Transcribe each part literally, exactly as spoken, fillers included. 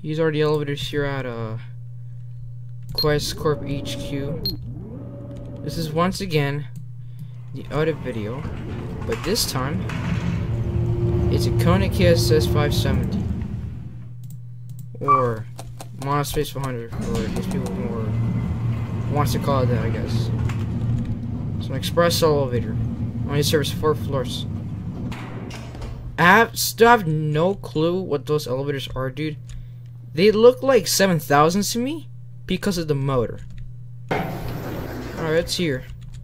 These are the elevators here at uh Quest Corp H Q. This is once again the other video, but this time it's a KONE K S S five seventy or Monospace one hundred, or those people more wants to call it that, I guess. It's an express elevator. Only serves four floors. I have still have no clue what those elevators are, dude. They look like seven thousands to me because of the motor. Alright, it's here.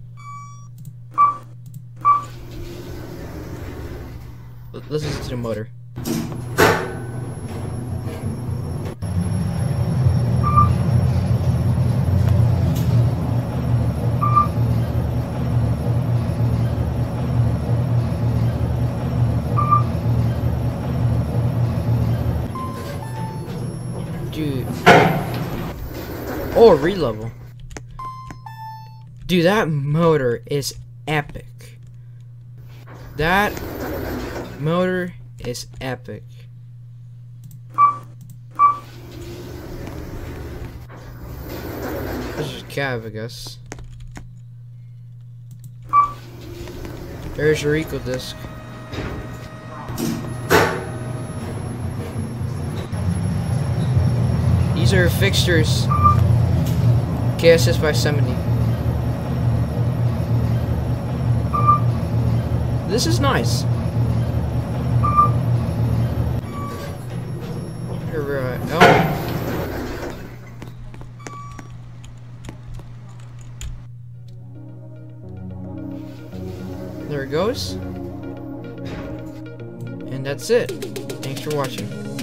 Let's listen to the motor. Dude. Oh, re-level. Dude, that motor is epic. That motor is epic. This is a cab, I guess. There's your eco disc. These are fixtures. K S S five seventy. This is nice. Here we're at. Oh. There it goes. And that's it. Thanks for watching.